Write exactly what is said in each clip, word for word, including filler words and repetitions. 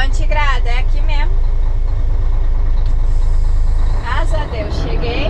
Antigrado, é aqui mesmo. Graças a Deus, cheguei.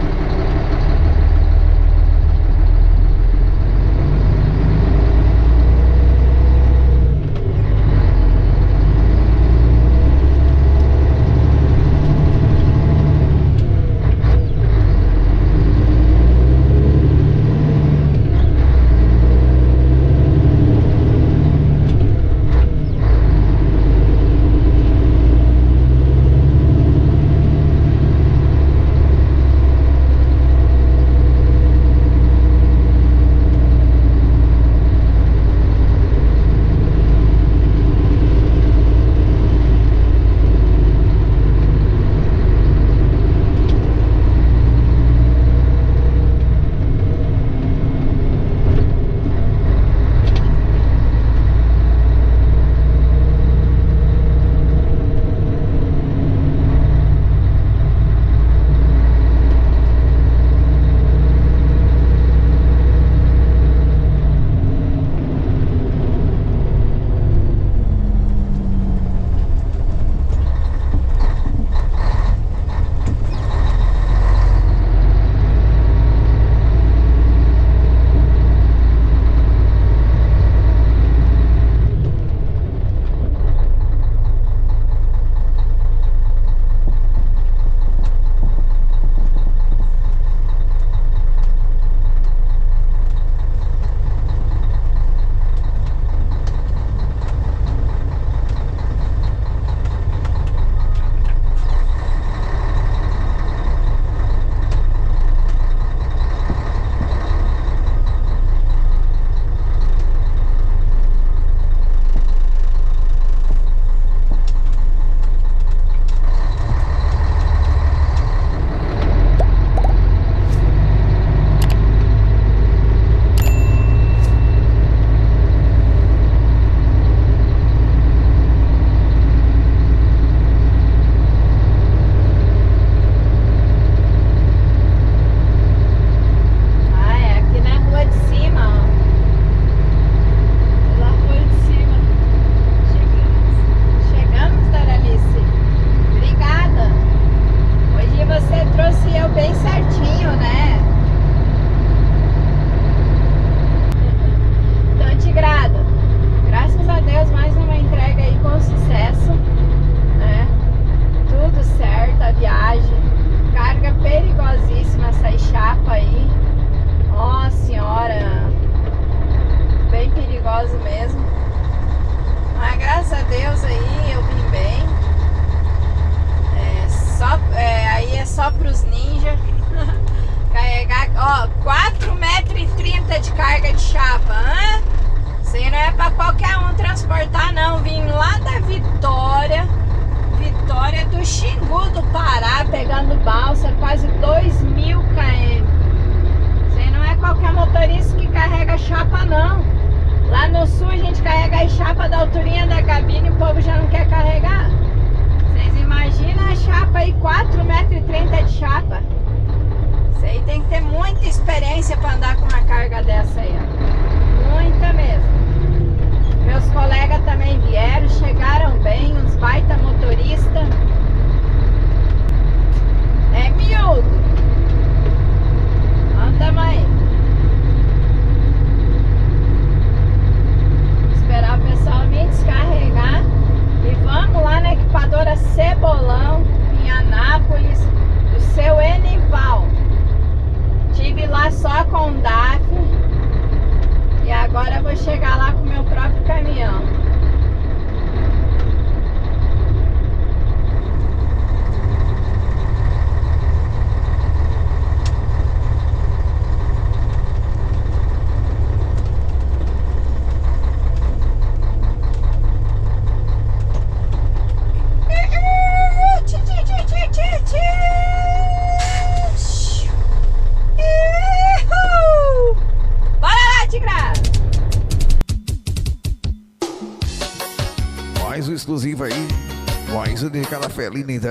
Mais um exclusivo aí. Mais um de cada felina, então.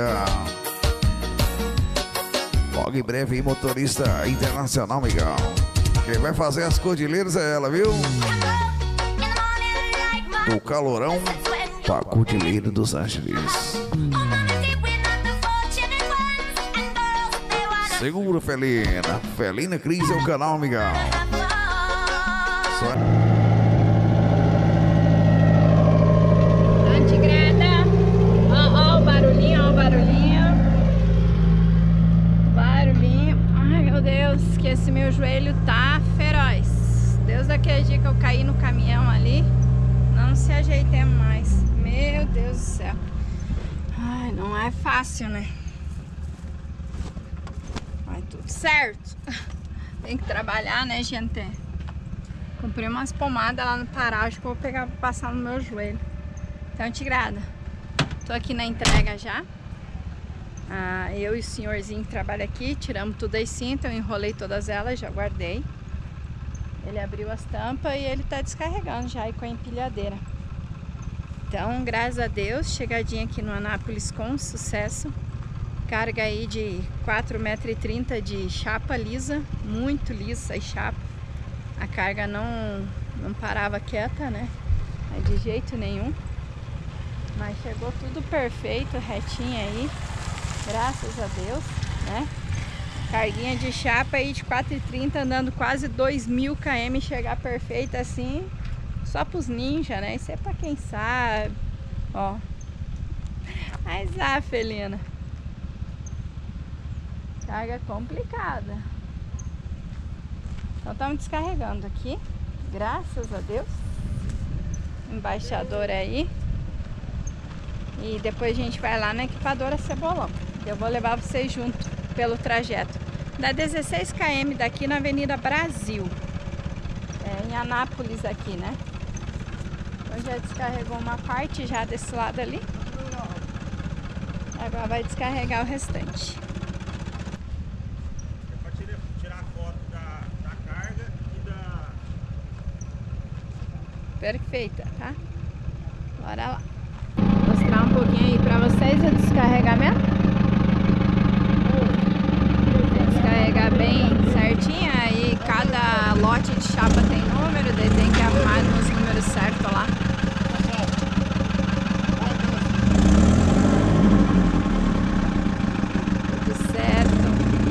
Logo em breve, aí, motorista internacional, amigão. Quem vai fazer as cordilheiras é ela, viu? Do calorão Pacotileiro dos Angeles. Segura, Felina. Felina Cris é o canal, amigão. Só... Antigrada. Ó, ó o barulhinho, ó o barulhinho. Barulhinho. Ai, meu Deus, que esse meu joelho tá feroz. Deus, daquele dia que eu caí no caminhão ali, não se ajeitemos mais. Meu Deus do céu. Ai, não é fácil, né? Vai tudo certo. Tem que trabalhar, né, gente? Comprei umas pomadas lá no Pará. Acho que eu vou pegar pra passar no meu joelho. Então, Tigrada, tô aqui na entrega já. Ah, eu e o senhorzinho que trabalha aqui, tiramos tudo as cintas, eu enrolei todas elas, já guardei. Ele abriu as tampas e ele tá descarregando já aí com a empilhadeira. Então, graças a Deus, chegadinha aqui no Anápolis com sucesso. Carga aí de quatro metros e trinta de chapa lisa, muito lisa a chapa. A carga não, não parava quieta, né? De jeito nenhum. Mas chegou tudo perfeito, retinho aí. Graças a Deus, né? Carguinha de chapa aí de quatro e trinta, andando quase dois mil quilômetros, chegar perfeita assim, só pros ninjas, né? Isso é pra quem sabe, ó. Mas, ah, Felina, carga complicada. Então, estamos descarregando aqui, graças a Deus. Embaixador aí. E depois a gente vai lá na equipadora Cebolão. Eu vou levar vocês junto pelo trajeto. Dá dezesseis quilômetros daqui na Avenida Brasil. É, em Anápolis aqui, né? Então já descarregou uma parte já desse lado ali. Agora vai descarregar o restante. É para tirar a foto da, da carga e da... Perfeita, tá? Bora lá. Vou mostrar um pouquinho aí pra vocês o descarregamento. Descarregar bem certinho, aí cada lote de chapa tem número, daí tem que arrumar nos números certos lá. Tudo certo.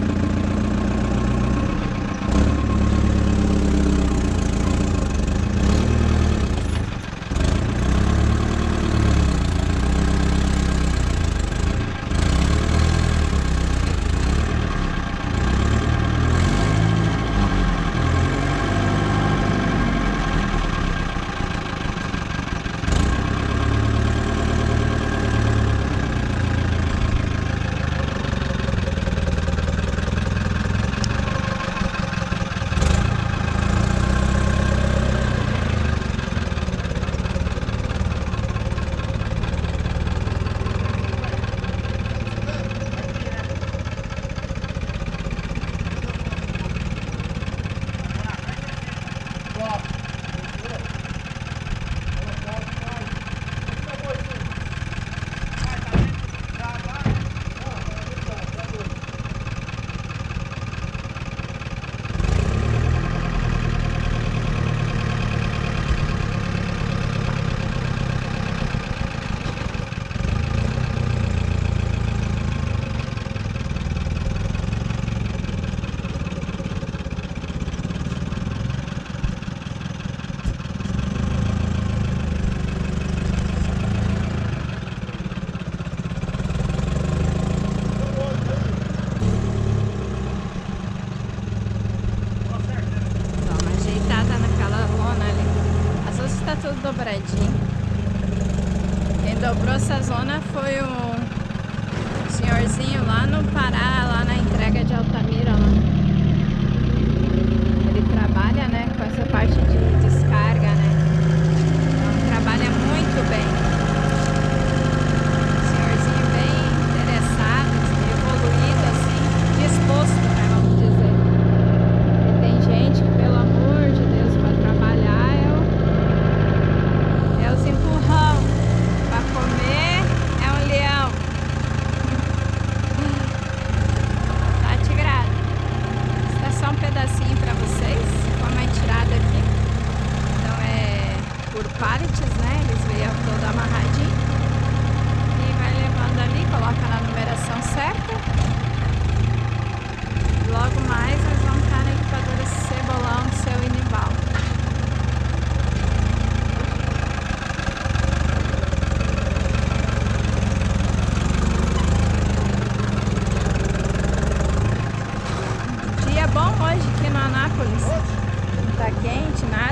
Dobradinho. Quem dobrou essa zona foi o senhorzinho lá no Pará, lá na entrega de Altamira lá. Ele trabalha, né, com essa parte de descarga, né? Então trabalha muito bem. Senhorzinho bem interessado, evoluído assim, disposto, né, vamos dizer. E tem gente que, pelo amor de Deus, para trabalhar é o É os empurrão. Pra comer é um leão. Tá, Tigrada? Vou só um pedacinho pra vocês. Como é tirada aqui. Anápolis. Não tá quente, nada.